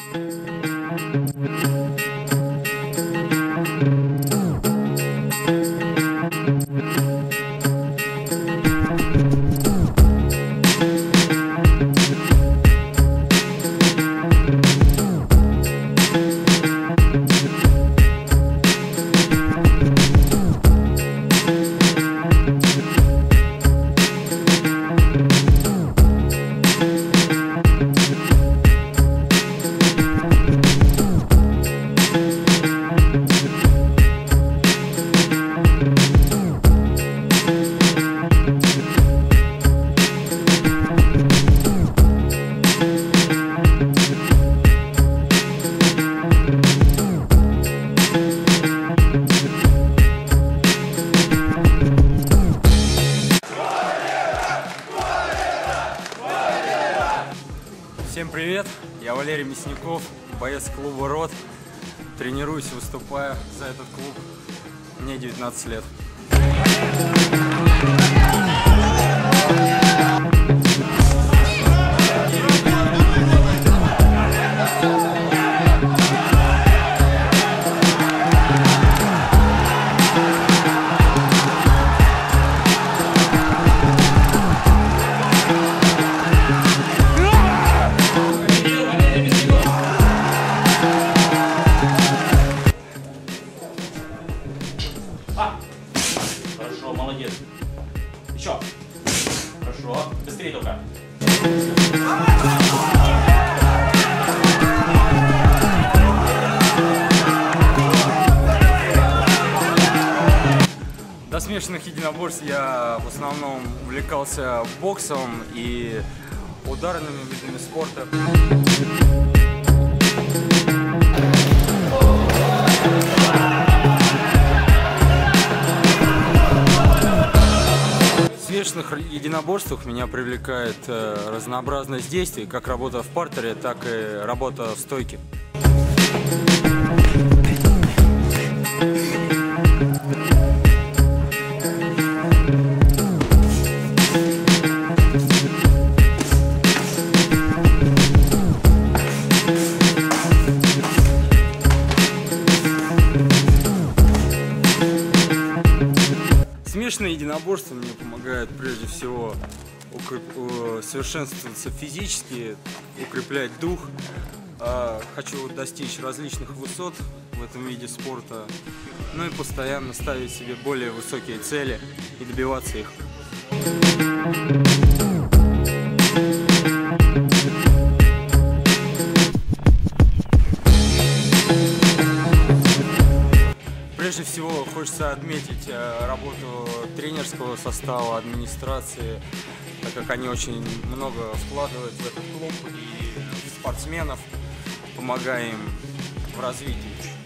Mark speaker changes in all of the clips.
Speaker 1: Всем привет, я Валерий Мясников, боец клуба РОТ. Тренируюсь и выступаю за этот клуб. Мне 19 лет.
Speaker 2: Хорошо, молодец. Еще. Хорошо. Быстрее только.
Speaker 1: До смешанных единоборств я в основном увлекался боксом и ударными видами спорта. В смешанных единоборствах меня привлекает разнообразность действий, как работа в партере, так и работа в стойке. Смешанные единоборства мне помогают прежде всего совершенствоваться физически, укреплять дух. Хочу достичь различных высот в этом виде спорта, ну и постоянно ставить себе более высокие цели и добиваться их. Прежде всего хочется отметить работу тренерского состава, администрации, так как они очень много вкладывают в этот клуб и в спортсменов, помогая им в развитии.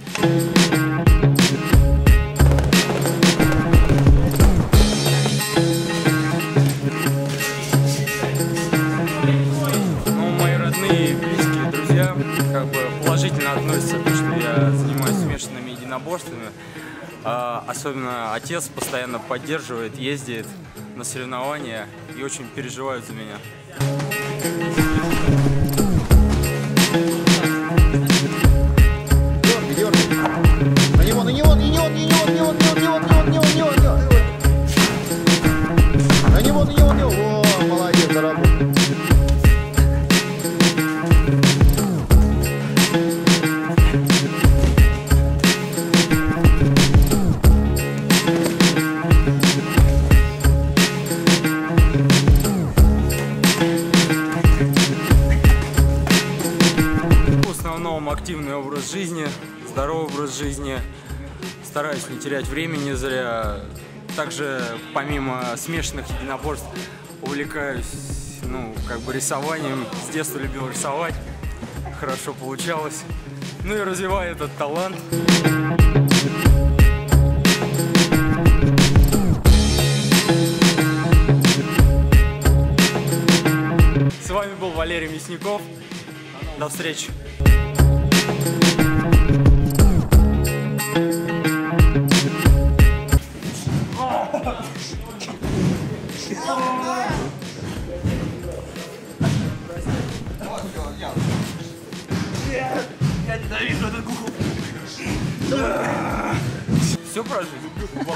Speaker 1: Ну, мои родные, близкие, друзья положительно относятся к тому, что я занимаюсь смешанными единоборствами. Особенно отец постоянно поддерживает, ездит на соревнования и очень переживают за меня.
Speaker 3: Молодец, заработал.
Speaker 1: Активный образ жизни, здоровый образ жизни, стараюсь не терять времени зря. Также помимо смешанных единоборств увлекаюсь рисованием. С детства любил рисовать, хорошо получалось. Ну и развиваю этот талант. С вами был Валерий Мясников. До встречи.
Speaker 3: Yeah.
Speaker 1: Ненавижу этот куху. Все про жизнь?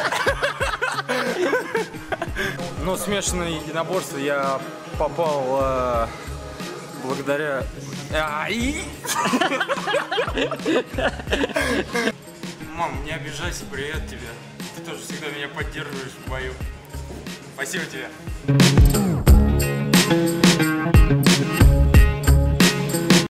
Speaker 1: Ну, смешанное единоборство я попал благодаря... Мам, не обижайся, привет тебе. Ты тоже всегда меня поддерживаешь в бою. Спасибо тебе.